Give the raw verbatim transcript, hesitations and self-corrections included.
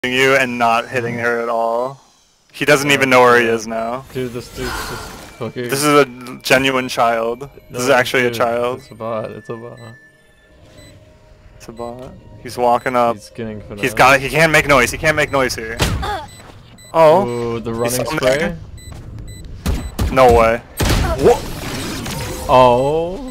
you and not hitting her at all. He doesn't even know where he is now. Dude, this dude's just fucking... This is a genuine child. This no, is actually dude, a child. It's a bot, it's a bot. It's a bot. He's walking up. He's getting finessed. He's got. He can't make noise. He can't make noise here. Oh. Ooh, the running spray? No way. What? Oh.